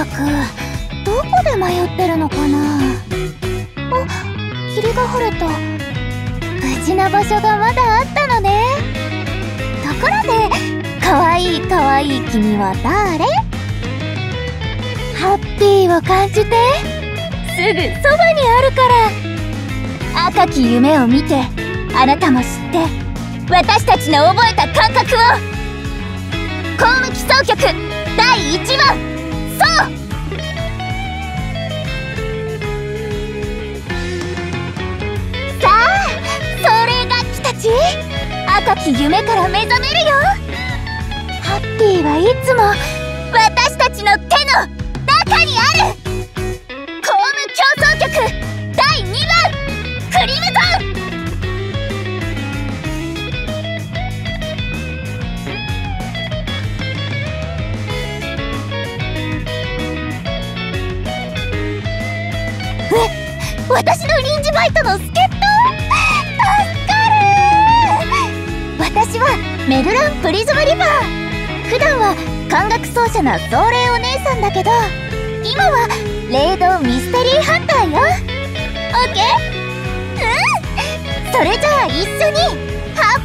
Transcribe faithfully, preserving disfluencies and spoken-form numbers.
ったくどこで迷ってるのかな。あ、霧が晴れた。無事な場所がまだあったのね。ところでかわいいかわいい君は誰？ハッピーを感じて、すぐそばにあるから。赤き夢を見てあなたも知って、私たちの覚えた感覚を。光向奏曲だいいちばん、そう。さあ、それがきたち。赤き夢から目覚めるよ。ハッピーはいつも私たちの手の中にある。光夢協奏曲だいにばん、クリムゾン。え、私の臨時バイトの助っ人？助かる。私はメルラン・プリズム・リバー。普段は管楽奏者の壮麗お姉さんだけど、今はレイドミステリーハンターよ。オッケー？うん。それじゃあ一緒にハッ